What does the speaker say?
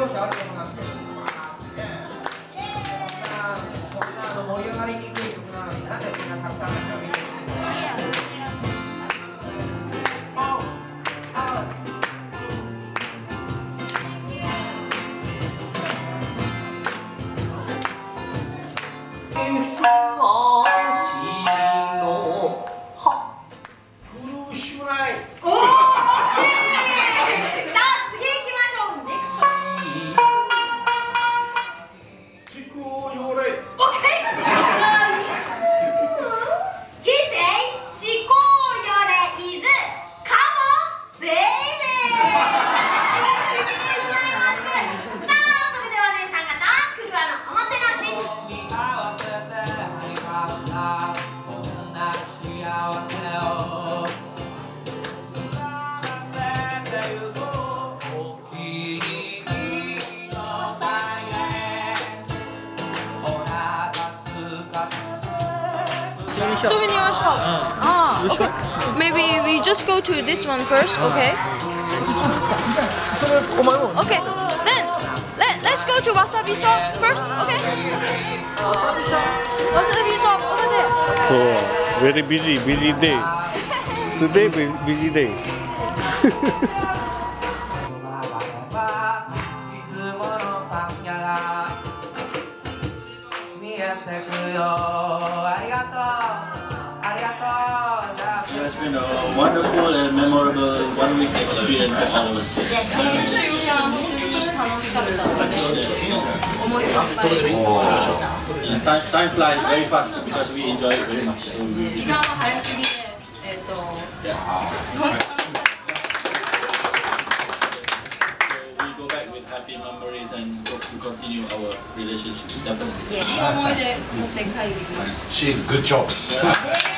しあるとこなんですけど、こんな盛り上がりにくい曲なのになんでみんなたくさんの人が見に来てるの？ Souvenir shop. Ah, okay. Maybe we just go to this one first, okay? Okay. Then let's go to wasabi shop first, okay? Wasabi shop over there. Oh, very busy day. Today busy day. ありがとう。ありがとう。 It's been a wonderful and memorable one-week experience for all of us. Yes. 週間本当に楽しかったので、思い出いっぱい作りました。 And time flies very fast because we enjoy it very much. 時間は早すぎて、すごい楽しかった。 We go back with happy memories and hope to continue our relationship definitely. いい思い出持って帰ります。 She's good job.